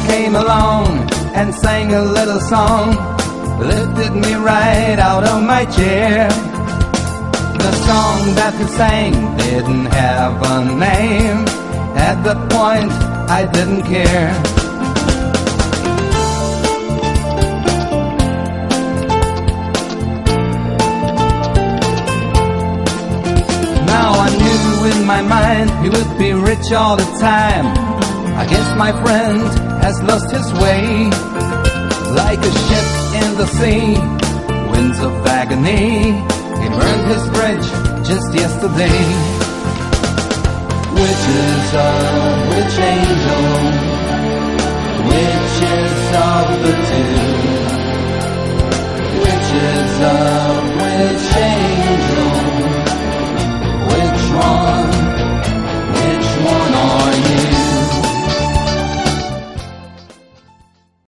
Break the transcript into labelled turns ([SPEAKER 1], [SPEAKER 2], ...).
[SPEAKER 1] came along and sang a little song, lifted me right out of my chair. The song that he sang didn't have a name. At that point, I didn't care. Now I knew in my mind he would be rich all the time. I guess my friend has lost his way, like a ship in the sea, winds of agony. He burned his bridge just yesterday. Witches are